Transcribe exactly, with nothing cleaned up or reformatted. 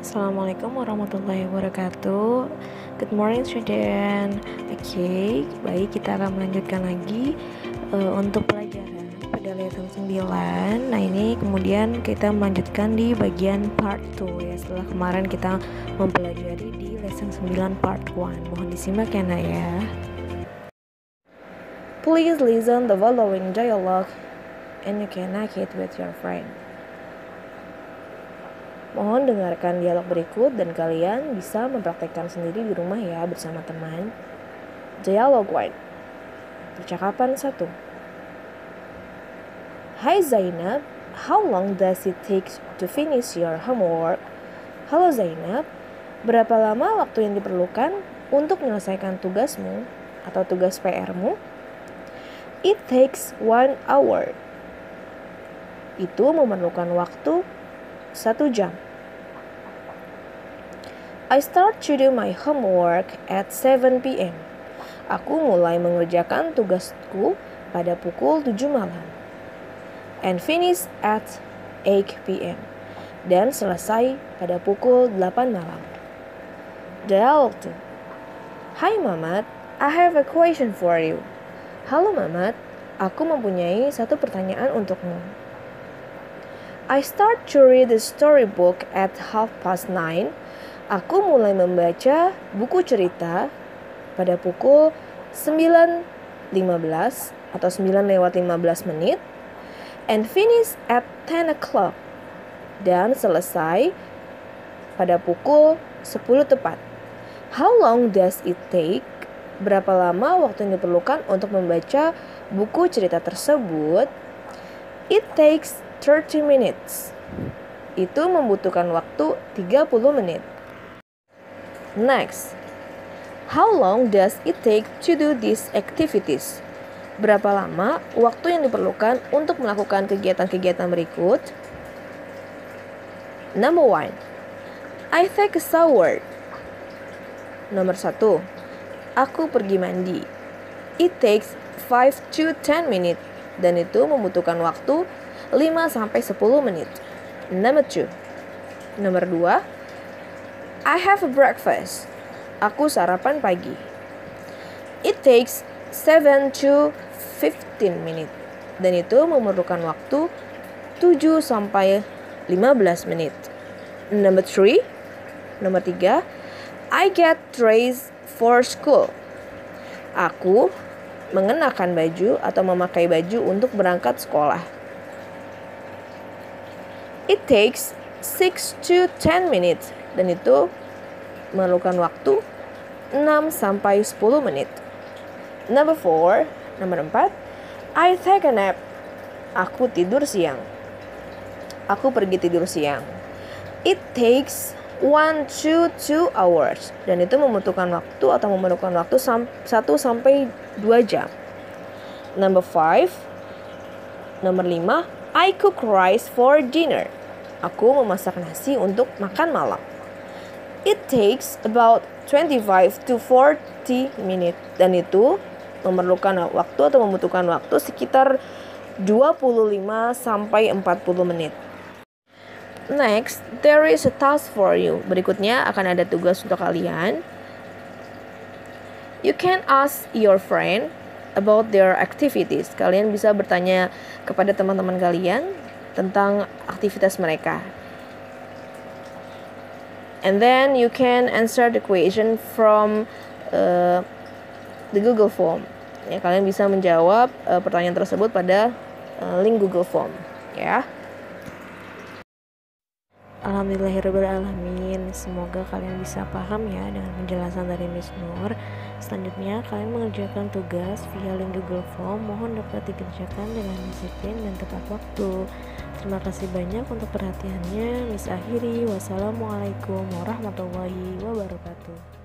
Assalamualaikum warahmatullahi wabarakatuh. Good morning student. Oke, okay, baik, kita akan melanjutkan lagi uh, untuk pelajaran pada lesson sembilan. Nah, ini kemudian kita melanjutkan di bagian part dua ya. Setelah kemarin kita mempelajari di lesson sembilan part satu. Mohon disimak ya, Nak ya. Please listen the following dialogue and you can make it with your friend. Mohon dengarkan dialog berikut dan kalian bisa mempraktekkan sendiri di rumah ya bersama teman. Dialogue one. Percakapan satu. Hi Zainab, how long does it take to finish your homework? Halo Zainab, berapa lama waktu yang diperlukan untuk menyelesaikan tugasmu atau tugas P R-mu? It takes one hour. Itu memerlukan waktu satu jam. I start to do my homework at seven p.m. Aku mulai mengerjakan tugasku pada pukul tujuh malam. And finish at eight p.m. Dan selesai pada pukul delapan malam. Dialogue two. Hi Mamat, I have a question for you. Halo Mamat, aku mempunyai satu pertanyaan untukmu. I start to read the storybook at half past nine. Aku mulai membaca buku cerita pada pukul sembilan lima belas atau sembilan lewat lima belas menit and finish at ten o'clock dan selesai pada pukul sepuluh tepat. How long does it take? Berapa lama waktu yang diperlukan untuk membaca buku cerita tersebut? It takes thirty minutes. Itu membutuhkan waktu tiga puluh menit. Next, how long does it take to do these activities? Berapa lama waktu yang diperlukan untuk melakukan kegiatan-kegiatan berikut? Number one, I take a shower. Nomor satu, aku pergi mandi. It takes five to ten minutes dan itu membutuhkan waktu lima sampai sepuluh menit. Number two, nomor dua, I have a breakfast. Aku sarapan pagi. It takes seven to fifteen minutes. Dan itu memerlukan waktu tujuh sampai lima belas menit. Number three, nomor tiga, I get dressed for school. Aku mengenakan baju atau memakai baju untuk berangkat sekolah. It takes six to ten minutes. Dan itu memerlukan waktu enam sampai sepuluh menit. Number four, nomor empat, I take a nap. Aku tidur siang. Aku pergi tidur siang. It takes one to two hours. Dan itu membutuhkan waktu atau memerlukan waktu satu sampai dua jam. Number five, nomor lima, I cook rice for dinner. Aku memasak nasi untuk makan malam. It takes about twenty-five to forty minutes. Dan itu memerlukan waktu atau membutuhkan waktu sekitar dua puluh lima sampai empat puluh menit. Next, there is a task for you. Berikutnya akan ada tugas untuk kalian. You can ask your friend about their activities. Kalian bisa bertanya kepada teman-teman kalian tentang aktivitas mereka. And then you can answer the question from uh, the Google Form. Ya, kalian bisa menjawab uh, pertanyaan tersebut pada uh, link Google Form. Ya. Alhamdulillahirrahmanirrahim. Semoga kalian bisa paham ya dengan penjelasan dari Miss Nur. Selanjutnya kalian mengerjakan tugas via link Google Form. Mohon dapat dikerjakan dengan disiplin dan tepat waktu. Terima kasih banyak untuk perhatiannya. Miss akhiri. Wassalamualaikum warahmatullahi wabarakatuh.